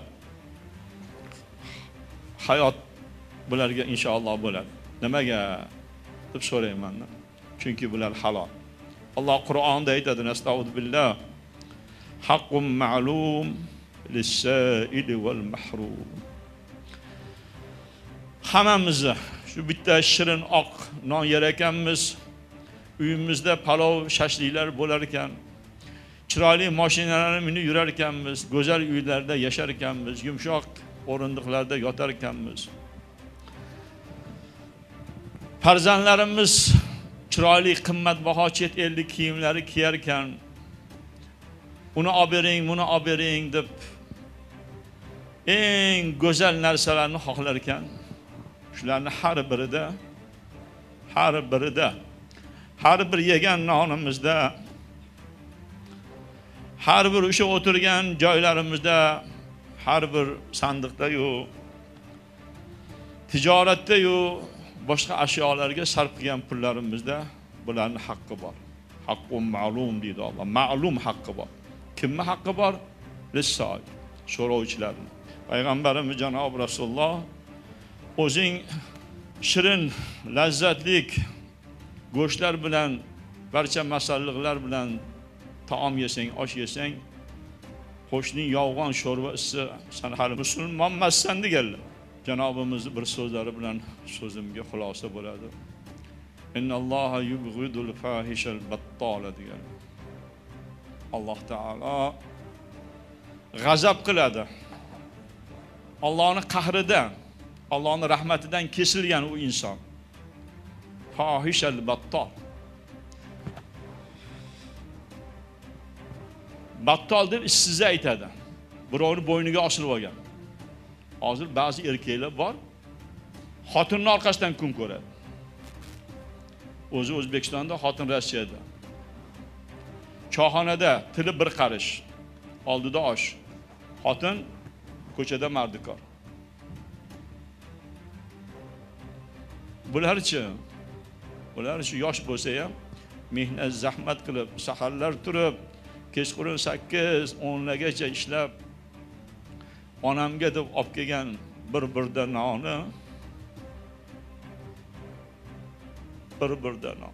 hayot bularga inshaalloh bo'ladi. Nimaga deb so'rayman. Chunki bular halol. Alloh Qur'onda aytadi, Nasta'udbillah. Haqqun ma'lum lis-sa'ili wal mahrum. Hammamiz shu bitta shirin oq non yer ekanmiz. Uyimizda palov, shashliklar bo'lar ekan. Chiroyli mashinalarni minib yurar ekanmiz, go'zal uylarda yashar ekanmiz, yumshoq o'rindiqlarda yotar ekanmiz. Farzandlarimiz chiroyli qimmatbaho chet ellik kiyimlari kiyar ekan. Uni olib bering, buni olib bering deb eng go'zal narsalarni xohlar ekan. Shularni har bir yegan nonimizda, har bir o'sha o'tirgan joylarimizda, har bir sandiqda-yu, tijoratda-yu, boshqa ashyolarga sarf qilgan pullarimizda bularning haqqi bor. Haqqun ma'lum deydi Alloh. Ma'lum haqqi bor. Kimning haqqi bor? Lis-so'il, so'rovchilarning. Payg'ambarimiz janob Rasululloh o'zing shirin, lazzatlik go'shtlar bilan, barcha masalliqlar bilan taom yesang, osh yesang, qo'shning yog'g'on sho'rva issa, sen hali musulmon emassan deganlar. Janobimizning bir so'zlari bilan so'zimga xulosa bo'ladi. Innalloha yubghidul fahishal battala degan. Alloh taolo g'azab qiladi. Allohning qahridan, Allohning rahmatidan kesilgan u inson. Fahishal battal. Battal deb ishsiz aytadi. Birovni bo'yniga osilib olgan. Hozir ba'zi erkaklar bor, xotinning orqasidan kun ko'radi. O'zi O'zbekistonda, xotin Rossiyada. Choyxonada tili bir qarish, oldida osh. Xotin ko'chada mardikor. Bular shu yosh bo'lsa ham mehnat, zahmat qilib, saharlar turib, kechqurun 8-10 gacha ishlab onamga deb olib kelgan bir-birda nonni bir-birda non.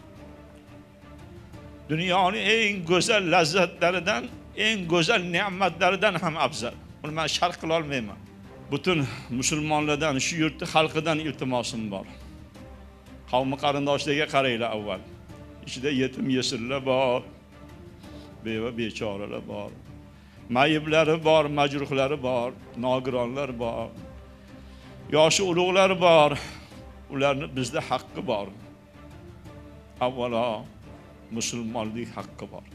Dunyoning eng go'zal lazzatlaridan, eng go'zal ne'matlaridan ham afzal. Buni men sharh qila olmayman. Butun musulmonlardan, shu yurtning xalqidan iltimosim bor. Qavmi qarindoshlarga qaranglar avval. Ichida yetim yesirlar bor, beva bechoralar bor. Mayiblari bor, majruhlari bor, nogironlar bor. Yoshi ulug'lar bor. Ularning bizda haqqi bor. Avvalo musulmonlik haqqi bor.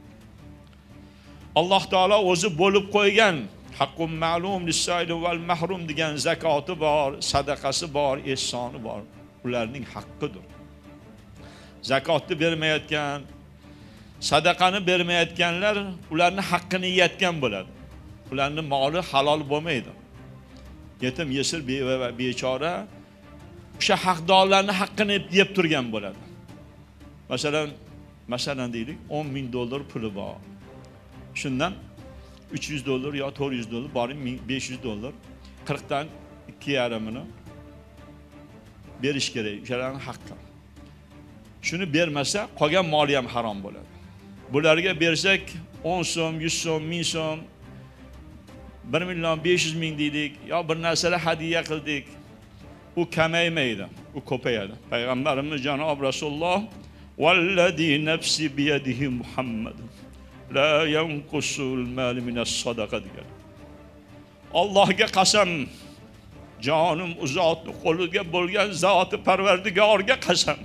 Alloh taolo o'zi bo'lib qo'ygan haqqun ma'lum lis-so'il val mahrum degan zakoti bor, sadaqasi bor, ehsoni bor. ularning haqqidir. Zakotni bermayotgan, sadaqani bermayotganlar ularning haqqini yeyotgan bo'ladi. Ularning moli halol bo'lmaydi. Yetim, yesir, beva va bechora o'sha haqdorlarning haqqini yeb turgan bo'ladi. Masalan deylik, $10,000 puli bor. Shundan $300 yo $400 boring $500, 40 dan 2,5 berish kerak. O'shalarning haqqi. Shuni bermasa, qolgan moli ham harom bo'ladi. Bularga bersak 10 so'm, 100 so'm, 1000 so'm, 1,500,000 deydik, yo bir narsalar hadiya qildik. U kamaymaydi, u ko'payadi. Payg'ambarimiz janob Rasululloh vallazi nafsi biyadihi Muhammad la yanqusul mal min as-sadaqa degan. Allohga qasam, jonim u zotning qo'lida bo'lgan zoti Parvardigorga qasam.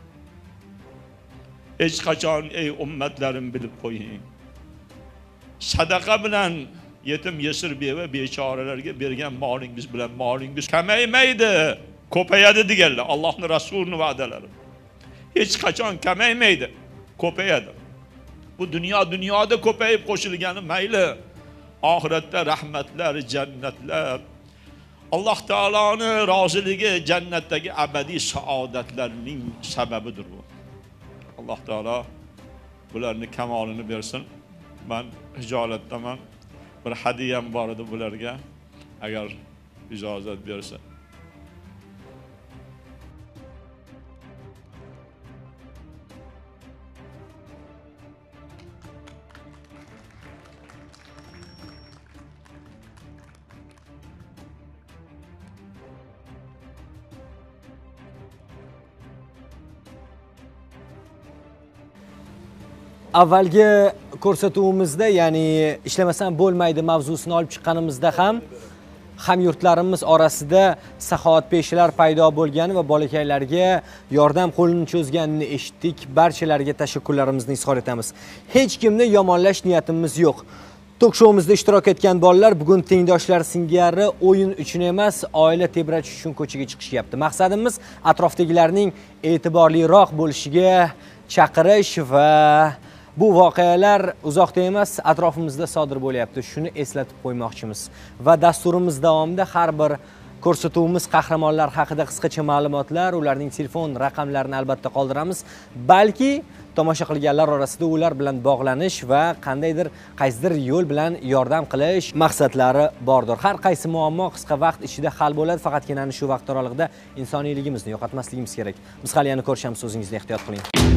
Hech qachon ey ummatlarim bilib qo'ying. Sadaqa bilan yetim, yesir, beva, bechoralarga bergan molingiz bilan molingiz kamaymaydi, ko'payadi deganlar. Allohning Rasulining va'dalari. Hech qachon kamaymaydi, ko'payadi. Bu dunyoda ko'payib qo'shilgani mayli. Oxiratda rahmatlar, jannatlar, Alloh taoloning roziligi, jannatdagi abadiy saodatlarning sababidir bu. Alloh taolo bularning kamolini bersin. Men hijolatdaman. Bir hadiyam bor edi bularga, agar ijozat bersa. Avvalgi ko'rsatuvimizda, ya'ni ishlamasam bo'lmaydi mavzusini olib chiqqanimizda ham hamyurtlarimiz orasida saxovatpeshilar paydo bo'lgani va bolakaylarga yordam qo'lini cho'zganini eshitdik. Barchalarga tashakkurlarimizni izhor etamiz. Hech kimni yomonlash niyatimiz yo'q. Tok-showimizda ishtirok etgan bolalar bugun tengdoshlar singari o'yin uchun emas, oila tebratish uchun ko'chaga chiqishyapti. Maqsadimiz atrofdagilarning e'tiborliroq bo'lishiga chaqirish va bu voqealar uzoqda emas, atrofimizda sodir bo'lyapti. Shuni eslatib qo'ymoqchimiz. Va dasturimiz davomida har bir ko'rsatuvimiz qahramonlar haqida qisqacha ma'lumotlar, ularning telefon raqamlarini albatta qoldiramiz. Balki tomosha qilganlar orasida ular bilan bog'lanish va qaysidir yo'l bilan yordam qilish maqsadlari bordir. Har qaysi muammo qisqa vaqt ichida hal bo'ladi, faqatgina shu vaqt oralig'ida insoniyligimizni yo'qotmasligimiz kerak. Biz hali yana ko'rishamiz, o'zingizni ehtiyot qiling.